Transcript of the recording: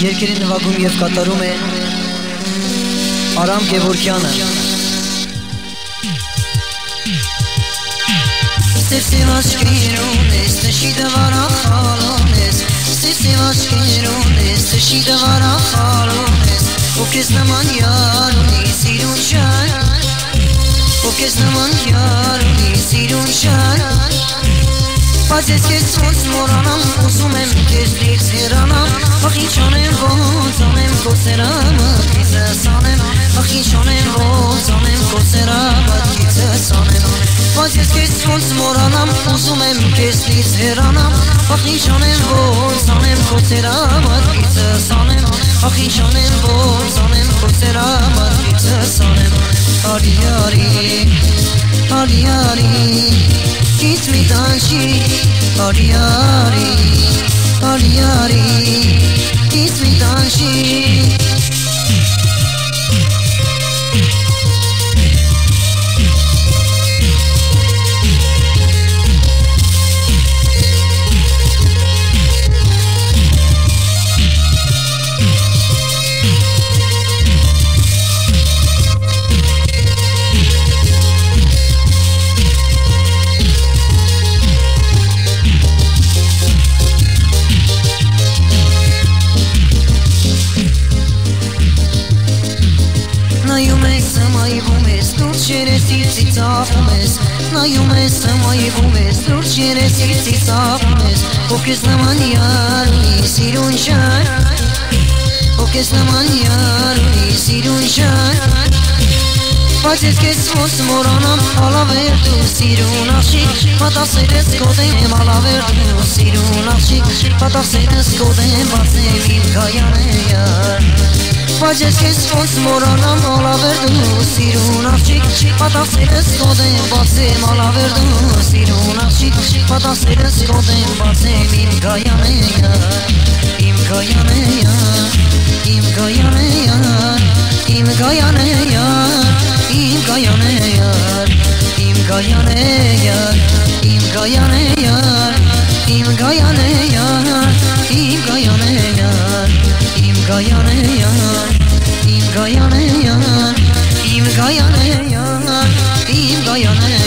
Երկրի նվագում և կատարում է Արամ Գևորգյանը Սիրսիվ աչքերուն ես, տշիդը վարախալուն ես Սիրսիվ աչքերուն ես, տշիդը վարախալուն ես Ու կեզ նման յար ունի սիրուն շան Ու կեզ նման յար ունի սիրուն շան Բայց ես կեզ ոնց մորանամ, ուզում եմ կեզ դիրս հերանամ Ախ ինչ անեմ, ոնց անեմ, քո սերամըտ գիծս անեմ Ախ ինչ անեմ, ոնց անեմ, քո սերամըտ գիծս անեմ Բայց ես կեզ ոնց մորանամ, ուզում եմ կեզ դիրս հերանամ Ախ ինչ անեմ, ոնց անեմ, քո սերամըտ գիծս անեմ Ախ ինչ անեմ, ոնց անեմ, քո սերամըտ գիծս անեմ Արի, արի, արի, արի Kiss me tanshi, ari ari, ari ari, kiss me tanshi. Նայում ես, հմայվում ես, դուրս երեսից ծիծաղում ես Նայում ես, հմայվում ես, դուրս երեսից ծիծաղում ես Ով կեզ նման յար ունի սիրուն շան Ով կեզ նման յար ունի սիրուն շան Բայց ես կեզ ոնց մորանամ, ալավեր դու սիրուն աղջիկ Պատասերես կոդեմ, ալավեր դու սիրուն աղջիկ Պատասերես կոդեմ, բացեմ իմ գայան է յար Բայց ես կեզ ոնց մորանամ, ալավեր դու սիրուն աղջիկ Պատասերես կոդեմ, բացեմ, ալավեր դու սիրուն աղջիկ Պատասերես կոդեմ, բացեմ, իմ գայան է յար Իմ գայան է յար, իմ գայան է յար Իմ գայան է յար, իմ գայան է յար Իմ գայան է յար, իմ գայան է յար Իմ գայան է յար, իմ գայան է յար Իմ գայան է յար, իմ գայան է յար Իմ գայան է յար, իմ գայան է